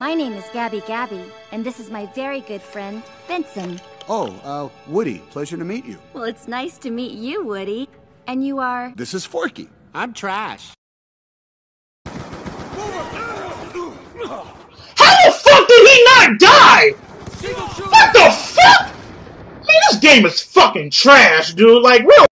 My name is Gabby Gabby, and this is my very good friend, Benson. Oh, Woody, pleasure to meet you. Well, it's nice to meet you, Woody. And you are? This is Forky. I'm Trash. How the fuck did he not die? What the fuck? Man, this game is fucking trash, dude. Like, real.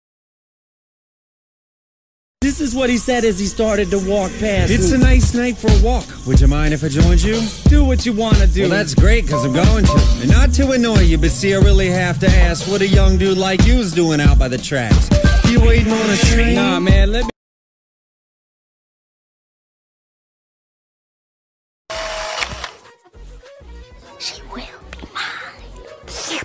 This is what he said as he started to walk past. It's a nice night for a walk. Would you mind if I joined you? Do what you want to do. Well, that's great, because I'm going to. And not to annoy you, but see, I really have to ask what a young dude like you is doing out by the tracks. You waiting on a train? Nah, man, let me... She will be mine.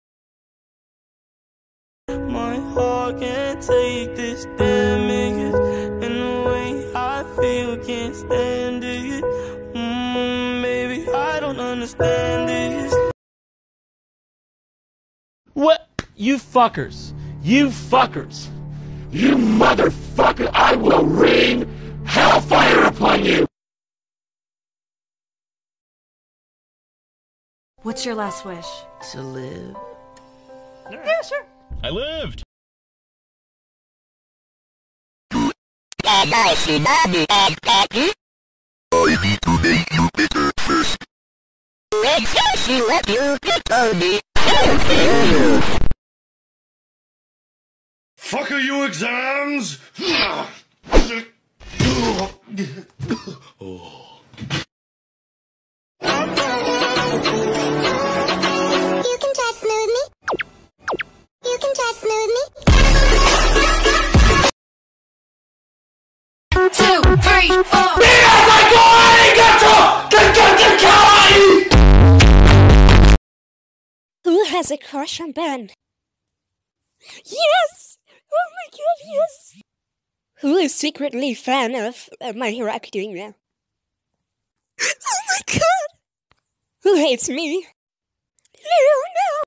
My heart can't take this damage, and the way I feel can't stand it. Baby, I don't understand this. What? You fuckers. You fuckers. You motherfucker, I will rain hellfire upon you! What's your last wish? To live. Yeah, sure. I lived! I need to make you better first. Make sure she let you pick on me. Fuck are you exams? You can try smooth me. You can try smooth me. 2, 3, 4. Who has a crush on Ben? Yes! Oh my god, yes! Who is secretly a fan of My Hero Academia? Oh my god! Who hates me? Leo, no!